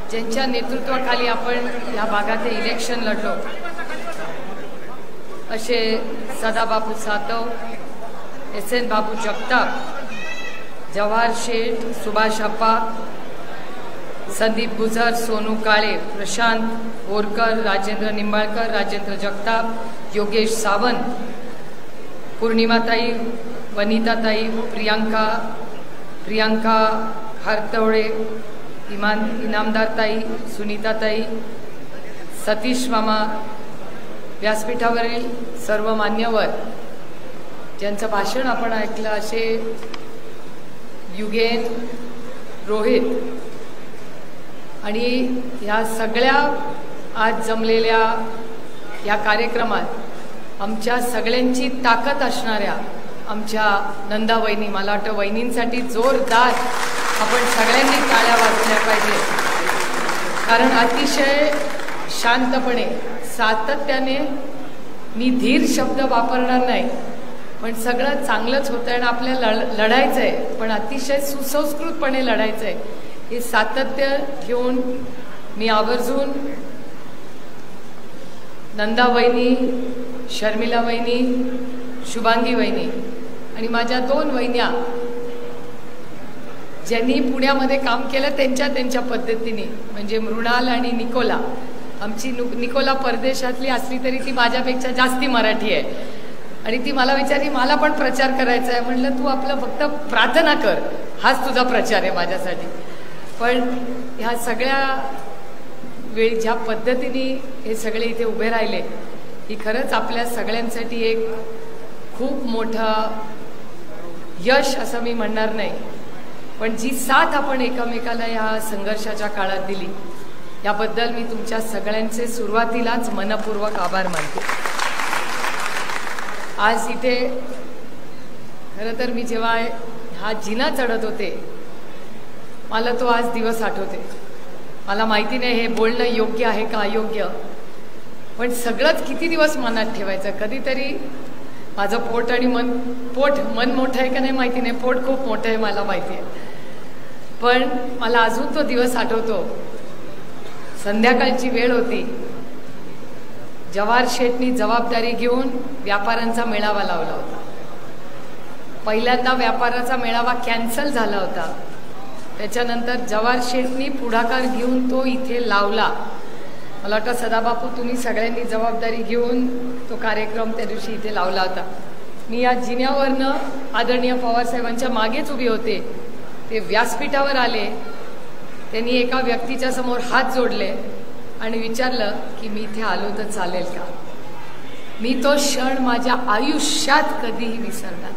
ज्यांच्या नेतृत्वाखाली आपण या भागात इलेक्शन लढलो असे सदाबापू सातव, SN बाबू जगताप, जवाहर शेठ, सुभाष अप्पा, संदीप गुजर, सोनू काळे, प्रशांत बोरकर, राजेंद्र निंबाळकर, राजेंद्र जगताप, योगेश सावंत, पूर्णिमाताई, वनिताताई, प्रियांका हरतवळे, इनामदारताई, सुनीताताई, सतीश मामा, व्यासपीठावरील सर्व मान्यवर ज्यांचं भाषण आपण ऐकलं असे युगेन, रोहित आणि ह्या सगळ्या आज जमलेल्या या कार्यक्रमात आमच्या सगळ्यांची ताकद असणाऱ्या आमच्या नंदा वहिनी, मला वाटतं वहिनींसाठी जोरदार आपण सगळ्यांनी टाळ्या वाजवल्या पाहिजे, कारण अतिशय शांतपणे सातत्याने, मी धीर शब्द वापरणार नाही, पण सगळं चांगलंच होतं आणि आपल्याला लढायचं आहे, पण अतिशय सुसंस्कृतपणे लढायचं आहे, हे सातत्य घेऊन मी आवर्जून नंदा वहिनी, शर्मिला वहिनी, शुभांगी वहिनी आणि माझ्या 2 वहिन्या ज्यांनी पुण्यामध्ये काम केलं त्यांच्या पद्धतीने, म्हणजे मृणाल आणि निकोला. आमची निकोला परदेशातली असली तरी ती माझ्यापेक्षा जास्ती मराठी आहे आणि ती मला विचारली, मला पण प्रचार करायचा आहे. म्हणलं तू आपलं फक्त प्रार्थना कर, हाच तुझा प्रचार आहे माझ्यासाठी. पण ह्या सगळ्या वेळी ज्या पद्धतीने हे सगळे इथे उभे राहिले, ही खरंच आपल्या सगळ्यांसाठी एक खूप मोठं यश असं मी म्हणणार नाही, पण जी साथ आपण एकमेकाला या संघर्षाच्या काळात दिली याबद्दल मी तुमच्या सगळ्यांचे सुरुवातीलाच मनपूर्वक आभार मानते. आज इथे खरं तर मी जेव्हा हा जिना चढत होते, मला तो आज दिवस आठवते. मला माहिती नाही हे बोलणं योग्य आहे का अयोग्य, पण सगळंच किती दिवस मनात ठेवायचं. कधीतरी माझं पोट आणि मन मोठं आहे का नाही माहिती नाही, पोट खूप मोठं आहे मला माहिती आहे, पण मला अजून तो दिवस आठवतो. संध्याकाळची वेळ होती, जवाहर शेठनी जबाबदारी घेऊन व्यापाऱ्यांचा मेळावा लावला होता. पहिल्यांदा व्यापाराचा मेळावा कॅन्सल झाला होता, त्याच्यानंतर जवाहर शेठनी पुढाकार घेऊन तो इथे लावला. मला वाटतं सदाबापू तुम्ही सगळ्यांनी जबाबदारी घेऊन तो कार्यक्रम त्या दिवशी इथे लावला होता. मी या जिन्यावरनं आदरणीय पवारसाहेबांच्या मागेच उभी होते. ते व्यासपीठावर आले, त्यांनी एका व्यक्तीच्या समोर हात जोडले आणि विचारलं की मी इथे आलो तर चालेल का. मी तो क्षण माझ्या आयुष्यात कधीही विसरणार.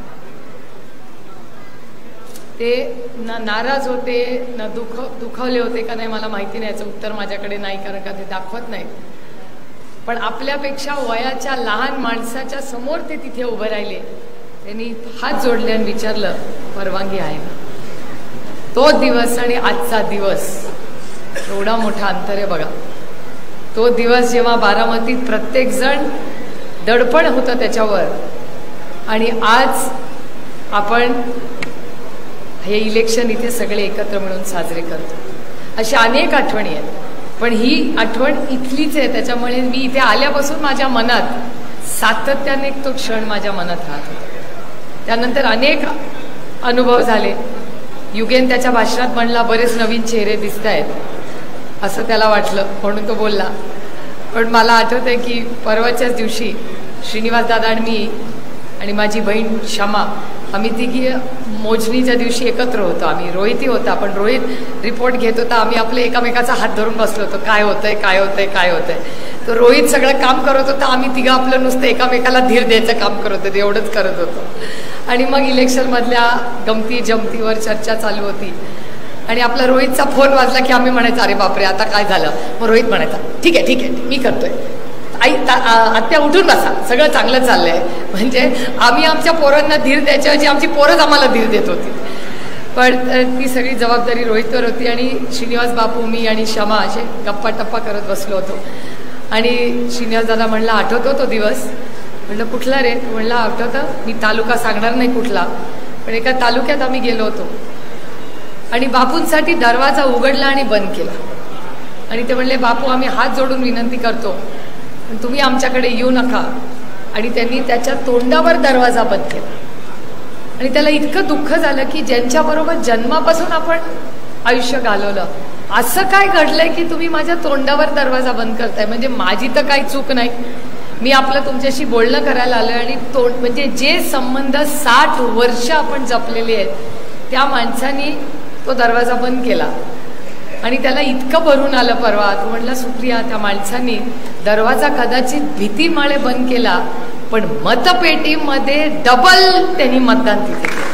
ते ना नाराज होते ना दुखावले होते का नाही मला माहिती नाही, याचं उत्तर माझ्याकडे नाही, कारण का ते दाखवत नाही. पण आपल्यापेक्षा वयाच्या लहान माणसाच्या समोर ते तिथे उभे राहिले, त्यांनी हात जोडले आणि विचारलं परवानगी आहे का. तो दिवस आणि आजचा दिवस एवढा मोठा अंतर आहे बघा. तो दिवस जेव्हा बारामतीत प्रत्येक जण दडपण होतं त्याच्यावर, आणि आज आपण हे इलेक्शन इथे सगळे एकत्र मिळून साजरे करतो. अशा अनेक आठवणी आहेत, पण ही आठवण इथलीच आहे, त्याच्यामुळे मी इथे आल्यापासून माझ्या मनात सातत्याने तो क्षण माझ्या मनात राहत होता. त्यानंतर अनेक अनुभव झाले. युगेन त्याच्या भाषणात म्हणला बरेच नवीन चेहरे दिसत आहेत, असं त्याला वाटलं म्हणून तो बोलला. पण मला आठवतंय की परवाच्याच दिवशी श्रीनिवास दादा आणि मी आणि माझी बहीण क्षमा, आम्ही तिघी मोजणीच्या दिवशी एकत्र होतो. आम्ही रोहितही होता, पण रोहित रिपोर्ट घेत होता, आम्ही आपले एकामेकाचा हात धरून बसलो होतो, काय होतंय काय होतंय काय होतंय. तर रोहित सगळं काम करत होता, आम्ही तिघं आपलं नुसतं एकामेकाला धीर द्यायचं काम करत होतो, एवढंच करत होतो. आणि मग इलेक्शनमधल्या गमती जमतीवर चर्चा चालू होती आणि आपला रोहितचा फोन वाजला की आम्ही म्हणायचं अरे बापरे आता काय झालं. मग रोहित म्हणायचा ठीक आहे मी करतोय, आई आत्या उठून बसा, सगळं चांगलं चाललंय. म्हणजे आम्ही आमच्या पोरांना धीर द्यायच्याऐवजी आमची पोरच आम्हाला धीर देत होती. पण ती सगळी जबाबदारी रोहितवर होती आणि श्रीनिवास बापू, मी आणि क्षमा असे गप्पा टप्पा करत बसलो होतो. आणि श्रीनिवास दादा म्हणला आठवतो तो दिवस. म्हणलं कुठला रे. म्हणला आठवतं. मी तालुका सांगणार नाही कुठला, पण एका तालुक्यात आम्ही गेलो होतो आणि बापूंसाठी दरवाजा उघडला आणि बंद केला. आणि ते म्हणले बापू आम्ही हात जोडून विनंती करतो पण तुम्ही आमच्याकडे येऊ नका. आणि त्यांनी त्याच्या तोंडावर दरवाजा बंद केला. आणि त्याला इतकं दुःख झालं की ज्यांच्याबरोबर जन्मापासून आपण आयुष्य घालवलं असं काय घडलंय की तुम्ही माझ्या तोंडावर दरवाजा बंद करताय. म्हणजे माझी तर काही चूक नाही, मी आपलं तुमच्याशी बोलणं करायला आलोय. आणि तोंड म्हणजे जे संबंध 60 वर्ष आपण जपलेले आहेत त्या माणसानी तो दरवाजा बंद केला. आणि त्याला इतकं भरून आलं परवा. तो म्हटला सुप्रिया त्या माणसांनी दरवाजा कदाचित भीतीमुळे बंद केला पण मतपेटीमध्ये डबल त्यांनी मतदान तिथे केलं.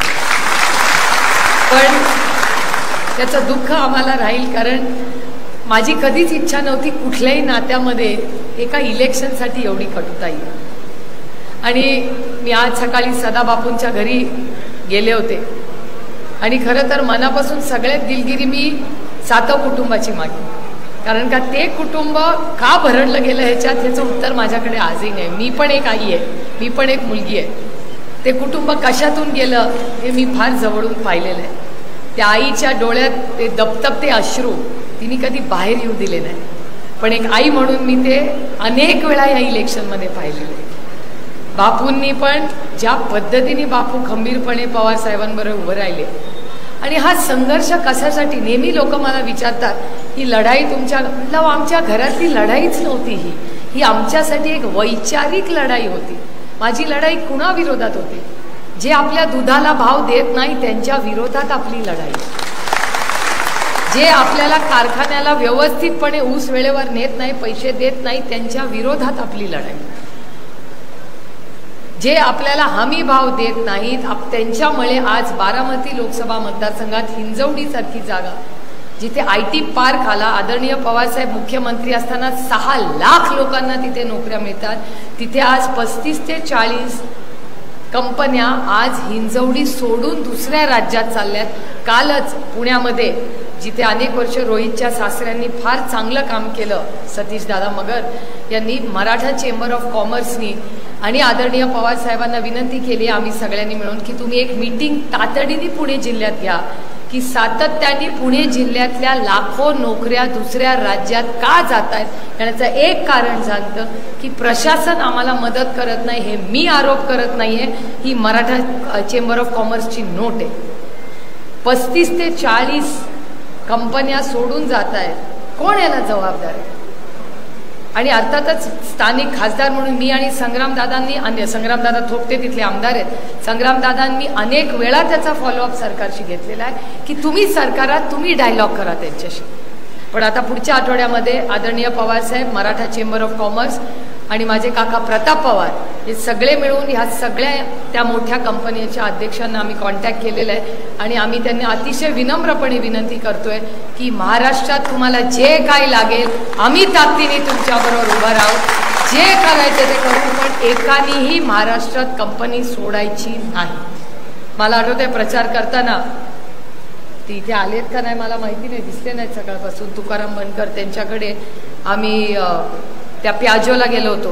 पण त्याचं दुःख आम्हाला राहील कारण माझी कधीच इच्छा नव्हती कुठल्याही नात्यामध्ये एका इलेक्शनसाठी एवढी कटुता येईल. आणि मी आज सकाळी सदाबापूंच्या घरी गेले होते आणि खरं तर मनापासून सगळ्यात दिलगिरी मी सातव कुटुंबाची मागणी. कारण का ते कुटुंब का भरडलं गेलं ह्याचं उत्तर माझ्याकडे आजही नाही. मी पण एक आई आहे, मी पण एक मुलगी आहे. ते कुटुंब कशातून गेलं हे मी फार जवळून पाहिलेलं आहे. त्या आईच्या डोळ्यात ते दपदपते अश्रू तिने कधी बाहेर येऊ दिले नाही. पण एक आई म्हणून मी ते अनेक वेळा या इलेक्शनमध्ये पाहिलेले. बापूंनी पण ज्या पद्धतीने बापू खंबीरपणे पवार साहेबांबरोबर उभं राहिले. आणि हा संघर्ष कशासाठी नेहमी लोक मला विचारतात ही लढाई तुमच्या म्हटलं आमच्या घरातली लढाईच नव्हती. ही आमच्यासाठी एक वैचारिक लढाई होती. माझी लढाई कुणाविरोधात होती? जे आपल्या दुधाला भाव देत नाही त्यांच्या विरोधात आपली लढाई. जे आपल्याला कारखान्याला व्यवस्थितपणे ऊस वेळेवर नेत नाही, पैसे देत नाही त्यांच्या विरोधात आपली लढाई. जे आपल्याला हमी भाव देत नाहीत त्यांच्यामुळे आज बारामती लोकसभा मतदारसंघात हिंजवडीसारखी जागा जिथे IT पार्क आला, आदरणीय पवारसाहेब मुख्यमंत्री असताना 6 लाख लोकांना तिथे नोकऱ्या मिळतात, तिथे आज 35 ते 40 कंपन्या आज हिंजवडी सोडून दुसऱ्या राज्यात चालल्यात. कालच पुण्यामध्ये जिथे अनेक वर्ष रोहितच्या सासऱ्यांनी फार चांगलं काम केलं, सतीश दादा मगर यांनी मराठा चेंबर ऑफ कॉमर्सनी आणि आदरणीय पवार साहेबांना विनंती केली आम्ही सगळ्यांनी मिळून की तुम्ही एक मीटिंग तातडीने पुणे जिल्ह्यात घ्या की सातत्याने पुणे जिल्ह्यातल्या लाखो नोकऱ्या दुसऱ्या राज्यात का जात आहेत याचं एक कारण सांगतं की प्रशासन आम्हाला मदत करत नाही. हे मी आरोप करत नाहीये, ही मराठा चेंबर ऑफ कॉमर्सची नोट आहे. 35 ते 40 कंपन्या सोडून जात आहेत. कोण याला जबाबदार आहे? आणि अर्थातच स्थानिक खासदार म्हणून मी आणि संग्रामदादा थोपटे तिथले आमदार आहेत, संग्रामदादांनी अनेक वेळा त्याचा फॉलोअप सरकारशी घेतलेला आहे की तुम्ही सरकारात तुम्ही डायलॉग करा त्यांच्याशी. पण आता पुढच्या आठवड्यामध्ये आदरणीय पवारसाहेब, मराठा चेंबर ऑफ कॉमर्स आणि माझे काका प्रताप पवार हे सगळे मिळून ह्या सगळ्या त्या मोठ्या कंपनीच्या अध्यक्षांना आम्ही कॉन्टॅक्ट केलेला आहे. आणि आम्ही त्यांना अतिशय विनम्रपणे विनंती करतोय की महाराष्ट्रात तुम्हाला जे काय लागेल आम्ही ताकदीने तुमच्याबरोबर उभं राहू, जे करायचं ते करू, पण एकानेही महाराष्ट्रात कंपनी सोडायची नाही. मला आठवतंय प्रचार करताना ते इथे आलेत का नाही मला माहिती नाही, दिसले नाहीत सकाळपासून, तुकाराम बनकर त्यांच्याकडे आम्ही त्या प्याजोला गेलो होतो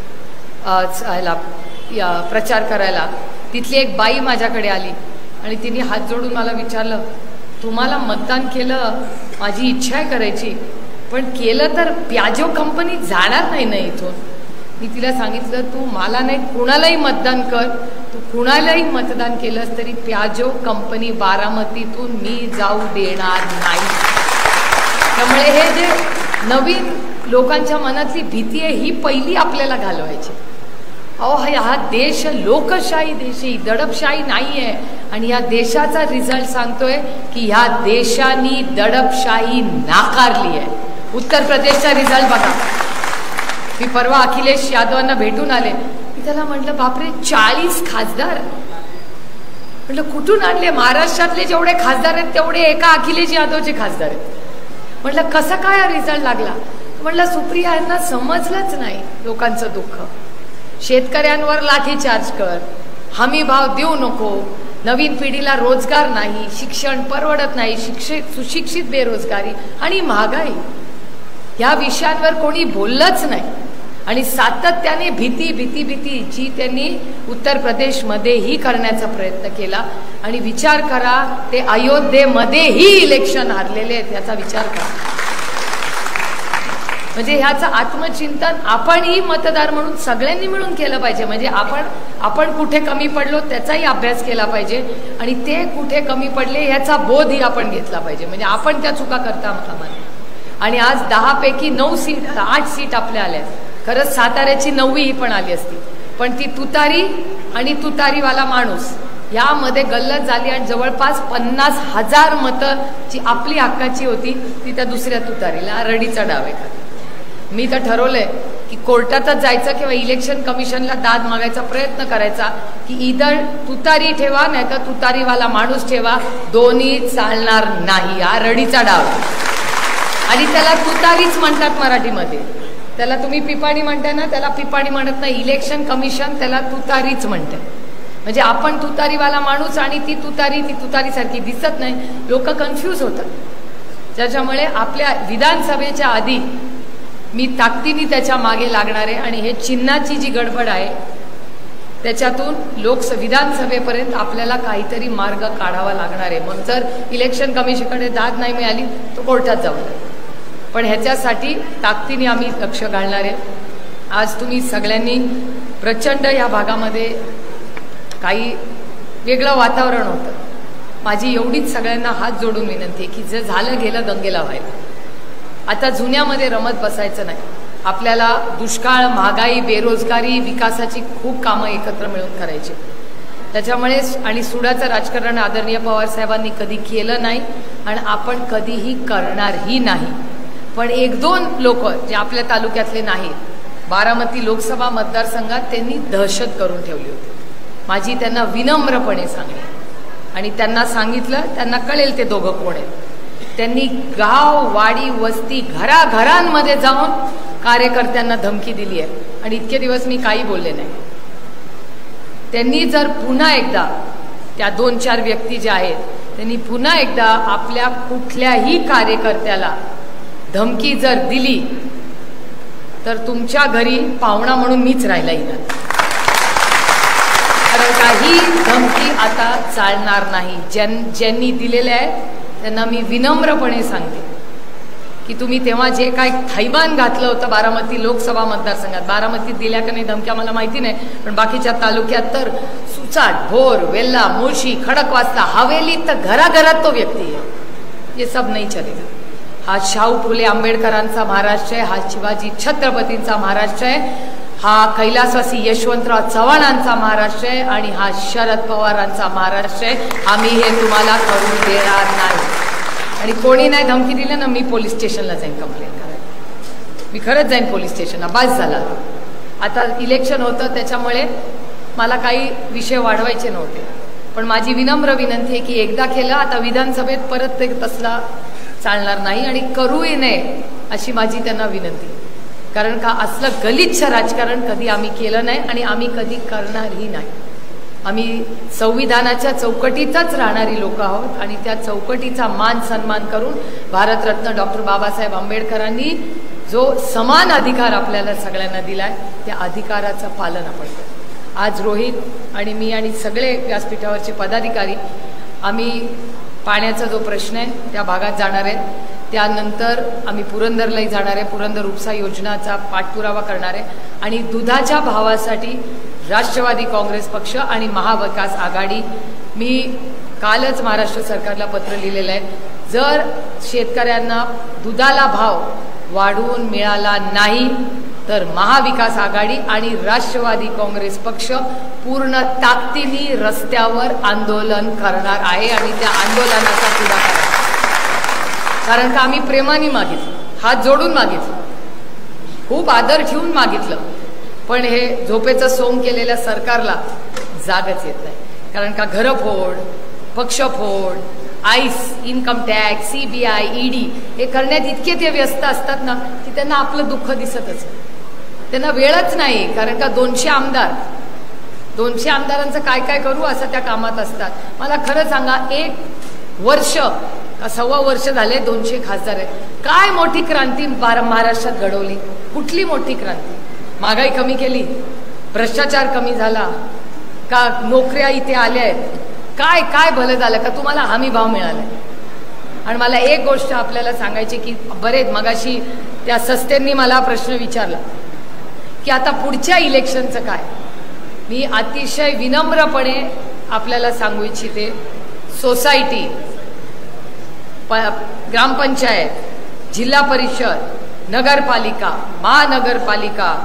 प्रचार करायला. तिथली एक बाई माझ्याकडे आली आणि तिने हात जोडून मला विचारलं तुम्हाला मतदान केलं, माझी इच्छा आहे करायची, पण केलं तर प्याजो कंपनी जाणार नाही ना इथून. मी तिला सांगितलं तू मला नाही कुणालाही मतदान कर, तू कुणालाही मतदान केलंस तरी प्याजो कंपनी बारामतीतून मी जाऊ देणार नाही. त्यामुळे हे जे नवीन लोकांच्या मनातली भीती आहे ही पहिली आपल्याला घालवायची. अहो हा देश लोकशाही देश आहे, दडपशाही नाही आहे. आणि या देशाचा रिझल्ट सांगतोय की ह्या देशाने दडपशाही नाकारली आहे. उत्तर प्रदेशचा रिझल्ट बघा. मी परवा अखिलेश यादवांना भेटून आले, मी त्याला म्हटलं बापरे 40 खासदार, म्हटलं कुठून आणले? महाराष्ट्रातले जेवढे खासदार आहेत तेवढे एका अखिलेश यादवचे खासदार आहेत. म्हटलं कसा काय हा रिझल्ट लागला? म्हटलं सुप्रिया यांना समजलंच नाही लोकांचं दुःख. शेतकऱ्यांवर लाठीचार्ज कर, हमी भाव देऊ नको, नवीन पिढीला रोजगार नाही, शिक्षण परवडत नाही, सुशिक्षित बेरोजगारी आणि महागाई या विषयांवर कोणी बोललंच नाही. आणि सातत्याने भीती भीती भीती जी त्यांनी उत्तर प्रदेशमध्येही करण्याचा प्रयत्न केला. आणि विचार करा ते अयोध्येमध्येही इलेक्शन हारलेले आहेत, याचा विचार करा. म्हणजे ह्याचं आत्मचिंतन आपणही मतदार म्हणून सगळ्यांनी मिळून केलं पाहिजे. म्हणजे आपण कुठे कमी पडलो त्याचाही अभ्यास केला पाहिजे आणि ते कुठे कमी पडले ह्याचा बोधही आपण घेतला पाहिजे. म्हणजे आपण त्या चुका करता कामा नये. आणि आज 10 पैकी 9 सीट 8 सीट आपल्या आल्या. खरंच साताऱ्याची 9वी ही पण आली असती, पण ती तुतारी आणि तुतारीवाला माणूस यामध्ये गल्लत झाली आणि जवळपास 50,000 मतं जी आपली हक्काची होती ती त्या दुसऱ्या तुतारीला रडीचा डाव आहे. मी तर ठरवलंय की कोर्टातच जायचं किंवा इलेक्शन कमिशनला दाद मागायचा प्रयत्न करायचा की इधर तुतारी ठेवा नाही तर तुतारीवाला माणूस ठेवा, दोन्ही चालणार नाही. हा रडीचा डाव आणि त्याला तुतारीच म्हणतात मराठीमध्ये. त्याला तुम्ही पिपाणी म्हणताय ना, त्याला पिपाणी म्हणत नाही. इलेक्शन कमिशन त्याला तुतारीच म्हणते. म्हणजे आपण तुतारीवाला माणूस आणि ती तुतारीसारखी दिसत नाही. लोक कन्फ्यूज होतात. त्याच्यामुळे आपल्या विधानसभेच्या आधी मी ताकदीने त्याच्या मागे लागणार आहे आणि हे चिन्हाची जी गडबड आहे त्याच्यातून विधानसभेपर्यंत आपल्याला काहीतरी मार्ग काढावा लागणार आहे. मग जर इलेक्शन कमिशनकडे दाद नाही मिळाली तर कोर्टात जाऊ. पण ह्याच्यासाठी ताकदीने आम्ही लक्ष घालणार आहे. आज तुम्ही सगळ्यांनी प्रचंड या भागामध्ये काही वेगळं वातावरण होतं. माझी एवढीच सगळ्यांना हात जोडून विनंती आहे की जे झालं गेलं गंगेला व्हायला. आता जुन्यामध्ये रमत बसायचं नाही. आपल्याला दुष्काळ, महागाई, बेरोजगारी, विकासाची खूप कामं एकत्र मिळून करायची. त्याच्यामुळे आणि सुडाचं राजकारण आदरणीय पवारसाहेबांनी कधी केलं नाही आणि आपण कधीही करणारही नाही. पण 1-2 लोक जे आपल्या तालुक्यातले नाहीत, बारामती लोकसभा मतदारसंघात त्यांनी दहशत करून ठेवली होती. माझी त्यांना विनम्रपणे सांगली आणि त्यांना सांगितलं, त्यांना कळेल ते दोघं कोण आहेत. त्यांनी गाव, वाडी, वस्ती, घराघरांमध्ये जाऊन कार्यकर्त्यांना धमकी दिली आहे आणि इतके दिवस मी काही बोलले नाही. त्यांनी जर पुन्हा एकदा त्या 2-4 व्यक्ती ज्या आहेत त्यांनी पुन्हा एकदा आपल्या कुठल्याही कार्यकर्त्याला धमकी जर दिली तर तुमच्या घरी पाहुणा म्हणून मीच राहिला येणार. कारण काही धमकी आता चालणार नाही. ज्यांनी दिलेल्या आहे त्यांना मी विनम्रपणे सांगते की तुम्ही तेव्हा जे काय थैमान घातलं होतं बारामती लोकसभा मतदारसंघात, बारामतीत दिल्या का नाही धमक्या मला माहिती नाही, पण बाकीच्या तालुक्यात तर सुचाट, भोर, वेल्ला, मुळशी, खडकवासला, हवेलीत तर घराघरात तो व्यक्ती आहे. हे सब नाही चलेगा. हा शाहू फुले आंबेडकरांचा महाराष्ट्र आहे, हा शिवाजी छत्रपतींचा महाराष्ट्र आहे, हा कैलासवासी यशवंतराव चव्हाणांचा महाराष्ट्र आहे आणि हा शरद पवारांचा महाराष्ट्र आहे. आम्ही हे तुम्हाला करून देणार नाही. आणि कोणी नाही धमकी दिली ना, मी पोलीस स्टेशनला जाईन कंप्लेंट करायला. मी खरंच जाईन पोलीस स्टेशनला. बास झाला. आता इलेक्शन होतं त्याच्यामुळे मला काही विषय वाढवायचे नव्हते. पण माझी विनम्र विनंती आहे की एकदा केलं, आता विधानसभेत परत ते तसला चालणार नाही आणि करूही नये अशी माझी त्यांना विनंती. कारण का असलं गलिच्छ राजकारण कधी आम्ही केलं नाही आणि आम्ही कधी करणारही नाही. आम्ही संविधानाच्या चौकटीतच राहणारी लोक आहोत आणि त्या चौकटीचा मान सन्मान करून भारतरत्न डॉक्टर बाबासाहेब आंबेडकरांनी जो समान अधिकार आपल्याला सगळ्यांना दिलाय त्या अधिकाराचं पालन आपण करू. आज रोहित आणि मी आणि सगळे व्यासपीठावरचे पदाधिकारी आम्ही पाण्याचा जो प्रश्न आहे त्या भागात जाणार आहे. त्यानंतर आम्ही पुरंदरलाही जाणार आहे. पुरंदर उपसा योजनाचा पाठपुरावा करणार आहे आणि दुधाच्या भावासाठी राष्ट्रवादी काँग्रेस पक्ष आणि महाविकास आघाडी, मी कालच महाराष्ट्र सरकारला पत्र लिहिलेलं आहे, जर शेतकऱ्यांना दुधाला भाव वाढवून मिळाला नाही तर महाविकास आघाडी आणि राष्ट्रवादी काँग्रेस पक्ष पूर्ण ताकदीने रस्त्यावर आंदोलन करणार आहे आणि त्या आंदोलनाचा पुढाकार. कारण का आम्ही प्रेमाने मागितलं, हात जोडून मागितलं, खूप आदर ठेवून मागितलं, पण हे झोपेचं सोंग केलेल्या सरकारला जागच येत नाही. कारण का घरफोड, पक्षफोड, आईस, इन्कम टॅक्स, CBI, ED हे करण्यात इतके ते व्यस्त असतात ना की त्यांना आपलं दुःख दिसतच, त्यांना वेळच नाही. कारण का 200 आमदारांचं काय काय करू असं त्या कामात असतात. मला खरं सांगा, 1 वर्ष का 1.25 वर्ष झाले 200 खासदार आहेत. काय मोठी क्रांती महाराष्ट्रात घडवली? कुठली मोठी क्रांती? महागाई कमी केली, भ्रष्टाचार कमी झाला का, नोकऱ्या इथे आल्या आहेत, काय काय भलं झालं का, तुम्हाला हमी भाव मिळाला? आणि मला एक गोष्ट आपल्याला सांगायची की बरेच मगाशी त्या सस्तेंनी मला प्रश्न विचारला की आता पुढच्या इलेक्शनचं काय. मी अतिशय विनम्रपणे आपल्याला सांगू इच्छिते, सोसायटी, ग्रामपंचायत, जिल्हा परिषद, नगरपालिका, महानगरपालिका,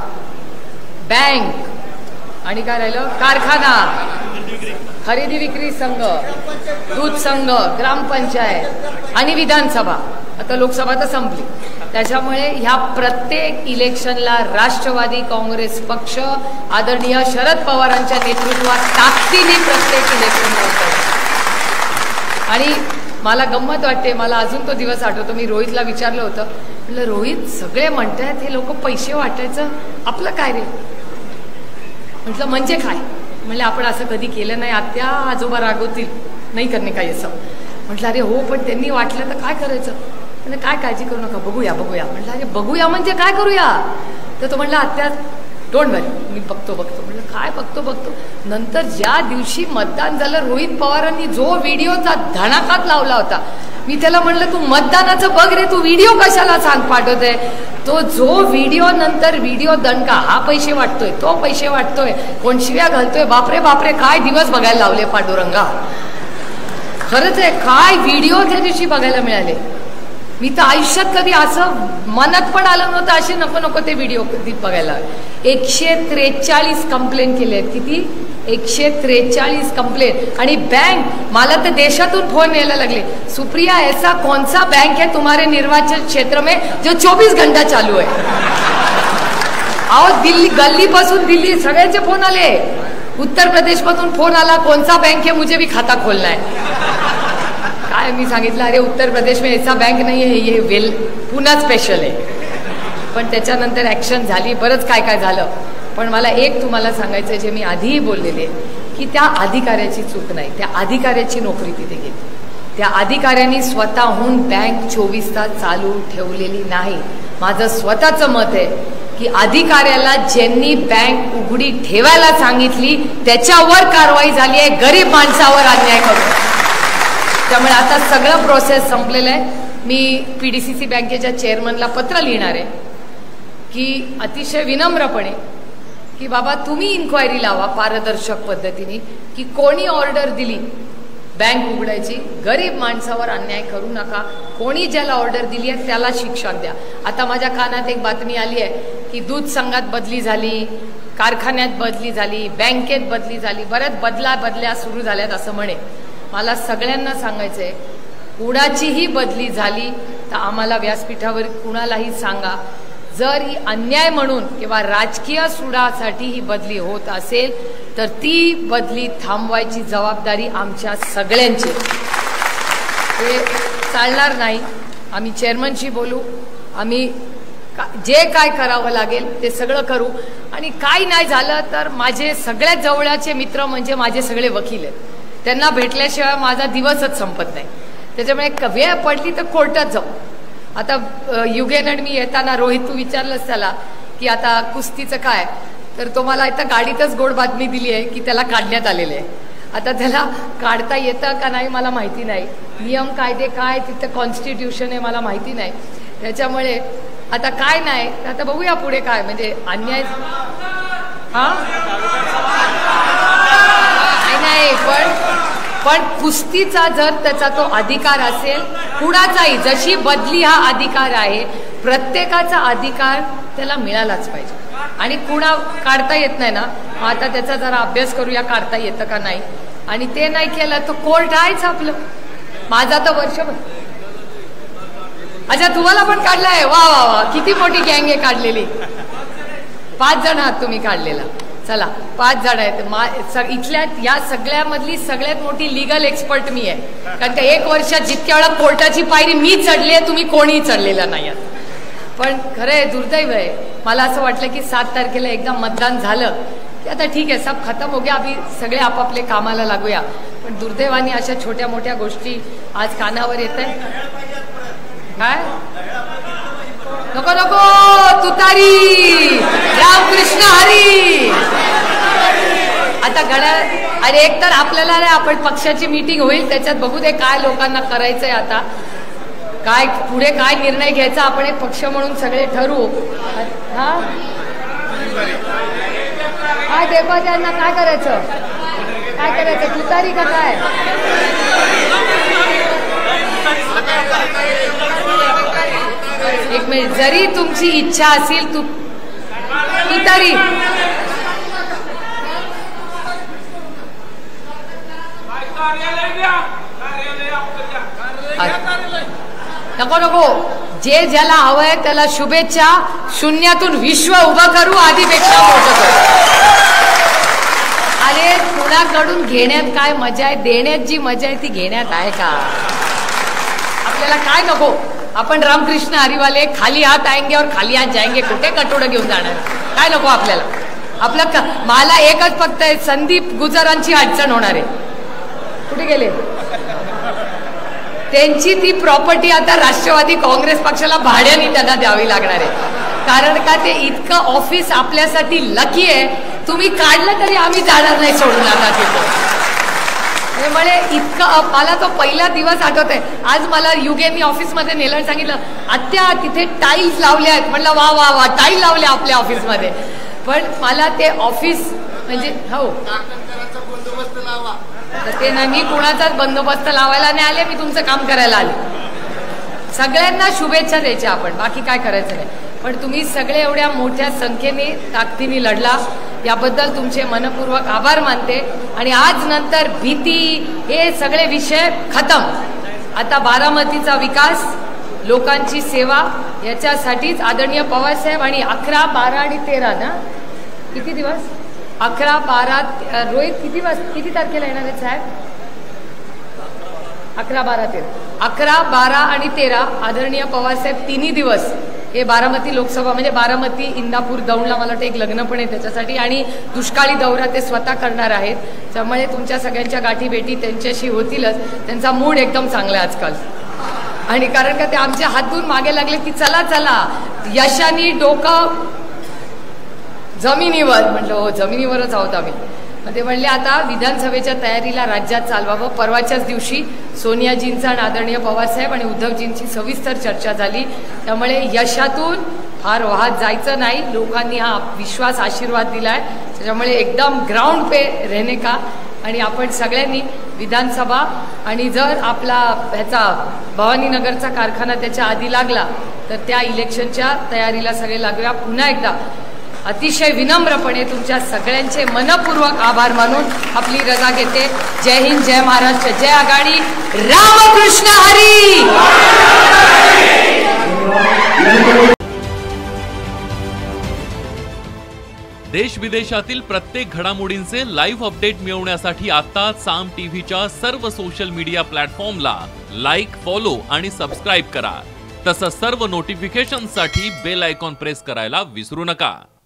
बँक आणि काय राहिलं, कारखाना, खरेदी विक्री संघ, दूध संघ, ग्रामपंचायत आणि विधानसभा, आता लोकसभा तर संपली. त्याच्यामुळे ह्या प्रत्येक इलेक्शनला राष्ट्रवादी काँग्रेस पक्ष आदरणीय शरद पवारांच्या नेतृत्वात ताकदीने प्रत्येक इलेक्शन लढतो. आणि मला गंमत वाटते, मला अजून तो दिवस आठवतो. मी रोहितला विचारलं होतं, म्हटलं रोहित सगळे म्हणतात हे लोक पैसे वाटायचं, आपलं काय रे? म्हटलं म्हणजे काय? म्हणले आपण असं कधी केलं नाही, आत्या आजोबा रागवतील, नाही करणे काही असं. म्हटलं अरे हो, पण त्यांनी वाटलं तर काय करायचं? म्हणजे काय काळजी करू नका, बघूया बघूया. म्हटलं अरे बघूया म्हणजे काय करूया? तर तो म्हटला आत्या डोंट वरी, मी बघतो. म्हटलं काय बघतो? नंतर ज्या दिवशी मतदान झालं, रोहित पवारांनी जो व्हिडिओचा धडाकाच लावला होता, मी त्याला म्हणलं तू मतदानाचं बघ रे, तू व्हिडिओ कशाला सांग पाठवतोय? तो जो व्हिडिओ नंतर व्हिडिओ दणका, हा पैसे वाटतोय, तो पैसे वाटतोय, कोण शिव्या घालतोय, बापरे बापरे काय दिवस बघायला लावले पांडुरंगा. खरंच आहे, काय व्हिडिओ त्या दिवशी बघायला मिळाले. मी तर आयुष्यात कधी असं मनात पण आलं नव्हतं, असे नको ते व्हिडिओ कधी बघायला. 143 कंप्लेंट केले आहेत. किती? 143 कंप्लेंट. आणि बँक, मला तर देशातून फोन यायला लागले, सुप्रिया ऐसा कौन सा बैंक है तुम्हारे निर्वाचन क्षेत्र में जो 24 घंटा चालू है? आओ दिल्ली, गल्ली पासून दिल्ली सगळ्यांचे फोन आले. उत्तर प्रदेश पासून फोन आला, कौन सा बैंक है, मुझे भी खाता खोलना है. काय मी सांगितलं, अरे उत्तर प्रदेश में ऐसा बैंक नहीं है, ये वेल पुन्हा स्पेशल आहे. पण त्याच्यानंतर ॲक्शन झाली, बरंच काय झालं. पण मला एक तुम्हाला सांगायचं आहे, जे मी आधीही बोललेले आहे, की त्या अधिकाऱ्याची चूक नाही, त्या अधिकाऱ्याची नोकरी तिथे गेली. त्या अधिकाऱ्यांनी स्वतःहून बँक 24 तास चालू ठेवलेली नाही. माझं स्वतःचं मत आहे की अधिकाऱ्याला ज्यांनी बँक उघडी ठेवायला सांगितली त्याच्यावर कारवाई झाली आहे, गरीब माणसावर अन्याय करून. त्यामुळे आता सगळं प्रोसेस संपलेलं आहे. मी PDCC बँकेच्या चेअरमनला पत्र लिहिणार आहे की अतिशय विनम्रपणे की बाबा तुम्ही इन्क्वायरी लावा पारदर्शक पद्धतीने की कोणी ऑर्डर दिली बँक उघडायची, गरीब माणसावर अन्याय करू नका. कोणी ज्याला ऑर्डर दिली आहे त्याला शिक्षा द्या. आता माझ्या कानात एक बातमी आली आहे की दूध संघात बदली झाली, कारखान्यात बदली झाली, बँकेत बदली झाली, बऱ्याच बदल्या सुरू झाल्यात असं म्हणे. मला सगळ्यांना सांगायचं आहे, कुणाचीही बदली झाली तर आम्हाला व्यासपीठावर कुणालाही सांगा. जर ही अन्याय म्हणून किंवा राजकीय सुडासाठी ही बदली होत असेल तर ती बदली थांबवायची जबाबदारी आमच्या सगळ्यांची. हे चालणार नाही. आम्ही चेअरमनशी बोलू, आम्ही जे काय करावं लागेल ते सगळं करू. आणि काय नाही झालं तर माझे सगळ्यात जवळचे मित्र म्हणजे माझे सगळे वकील आहेत, त्यांना भेटल्याशिवाय माझा दिवसच संपत नाही. त्याच्यामुळे वेळ पडली तर कोर्टात जाऊ. आता युगेनड मी येताना, रोहित तू विचारलंस त्याला की आता कुस्तीचं काय, तर तो मला इथं गाडीतच गोड बातमी दिली आहे की त्याला काढण्यात आलेले आहे. आता त्याला काढता येतं का नाही मला माहिती नाही, नियम कायदे काय तिथं कॉन्स्टिट्यूशन आहे मला माहिती नाही. त्याच्यामुळे आता काय नाही, आता बघूया पुढे काय, म्हणजे अन्याय नाही. पण कुस्तीचा जर त्याचा तो अधिकार असेल, कुणाचाही, जशी बदली हा अधिकार आहे, प्रत्येकाचा अधिकार त्याला मिळालाच पाहिजे. आणि कुणा काढता येत नाही ना, आता त्याचा जरा अभ्यास करूया काढता येतं का नाही. आणि ते नाही केलं तर कोर्ट आहेच आपलं. माझा तर वर्षभर. अच्छा, तुम्हाला पण काढलाय? वा वा वा, किती मोठी गँग आहे काढलेली. 5 जण आहात तुम्ही काढलेला. चला 5 जण आहेत. इथल्या या सगळ्यामधली सगळ्यात मोठी लिगल एक्सपर्ट मी आहे, कारण त्या 1 वर्षात जितक्या वेळा कोर्टाची पायरी मी चढली आहे तुम्ही कोणीही चढलेला नाही. पण खरं आहे, दुर्दैव आहे. मला असं वाटलं की 7 तारखेला एकदा मतदान झालं की आता ठीक आहे, सब खतम हो गया, अभी सगळे आपापले कामाला लागूया. पण दुर्दैवाने अशा छोट्या मोठ्या गोष्टी आज कानावर येत आहे. काय नको नको, तुतारी, रामकृष्ण हरी. आता घड्याळ, अरे एक तर आपल्याला आपण पक्षाची मीटिंग होईल त्याच्यात बघू दे काय लोकांना करायचंय. आता काय पुढे काय निर्णय घ्यायचा आपण एक पक्ष म्हणून सगळे ठरवू. हा काय देवा त्यांना काय करायचं, काय करायचं, तुतारी का काय? एक मिनिट, जरी तुमची इच्छा असेल तुतारी, नको नको, जे ज्याला हवंय त्याला शुभेच्छा. शून्यातून विश्व उभं करू, आधीपेक्षा मोठं करू. अरे कुणाकडून घेण्यात काय मजा आहे, देण्यात जी मजा आहे ती घेण्यात आहे का? आपल्याला काय नको, आपण रामकृष्ण हरिवाले खाली हात आएंगे और खाली हात जाएंगे, कुठे कटोडं घेऊन जाणार, काय नको आपल्याला. आपलं मला एकच फक्त आहे, संदीप गुजरांची अडचण होणार आहे. कुठे गेले? त्यांची ती प्रॉपर्टी आता राष्ट्रवादी काँग्रेस पक्षाला भाड्याने त्यांना द्यावी लागणार आहे. कारण का ते इतकं ऑफिस आपल्यासाठी लकी आहे, तुम्ही काढलं तरी आम्ही जाणार नाही सोडून आता तिथं. त्यामुळे इतकं मला तो पहिला दिवस आठवत आहे. आज मला युगेनी ऑफिसमध्ये नेलं, सांगितलं आत्या तिथे टाईल्स लावले आहेत. म्हटलं वा वा वा, टाईल लावले आपल्या ऑफिसमध्ये. पण मला ते ऑफिस म्हणजे हो ते ना, मी कुणाचाच बंदोबस्त लावायला नाही आले, मी तुमचं काम करायला आले. सगळ्यांना शुभेच्छा द्यायच्या आपण, बाकी काय करायचं नाही. पण तुम्ही सगळे एवढ्या मोठ्या संख्येने ताकदीने लढला, याबद्दल तुमचे मनपूर्वक आभार मानते. आणि आज नंतर भीती हे सगळे विषय खतम. आता बारामतीचा विकास, लोकांची सेवा, याच्यासाठीच आदरणीय पवारसाहेब आणि 11, 12 आणि 13 ना, किती दिवस, 11, 12 रोहित किती तारखेला येणार आहेत साहेब? 11, 12, 13, 11, 12 आणि 13 आदरणीय पवारसाहेब तिन्ही दिवस हे बारामती लोकसभा म्हणजे बारामती, इंदापूर, दौंडला मला वाटतं एक लग्न पण आहे त्याच्यासाठी, आणि दुष्काळी दौरा ते स्वतः करणार आहेत. त्यामुळे तुमच्या सगळ्यांच्या गाठी भेटी त्यांच्याशी होतीलच. त्यांचा मूड एकदम चांगला आहे आजकाल. आणि कारण का ते आमच्या हातून मागे लागले की चला चला यशानी डोकं जमिनीवर. म्हटलं हो जमिनीवरच आहोत आम्ही. ते म्हणले आता विधानसभेच्या तयारीला राज्यात चालवावं. परवाच्याच दिवशी सोनियाजींचा आणि आदरणीय पवारसाहेब आणि उद्धवजींची सविस्तर चर्चा झाली. त्यामुळे यशातून फार वाहत जायचं नाही. लोकांनी हा विश्वास, आशीर्वाद दिलाय. त्याच्यामुळे एकदम ग्राउंड पे रहने का. आणि आपण सगळ्यांनी विधानसभा आणि जर आपला ह्याचा भवानीनगरचा कारखाना त्याच्या आधी लागला तर त्या इलेक्शनच्या तयारीला सगळे लागूया. पुन्हा एकदा अतिशय विनम्रपणे तुमच्या सगळ्यांचे मनपूर्वक आभार मानून आपली रजा घेते. जय हिंद, जय महाराष्ट्र, जय आघाडी, रामकृष्ण हरी. देश विदेशातील प्रत्येक घडामोडींचे लाईव्ह अपडेट मिळवण्यासाठी आता साम टीव्हीच्या सर्व सोशल मीडिया प्लॅटफॉर्मला लाईक, फॉलो आणि सबस्क्राईब करा. तसंच सर्व नोटिफिकेशनसाठी बेल आयकॉन प्रेस करायला विसरू नका.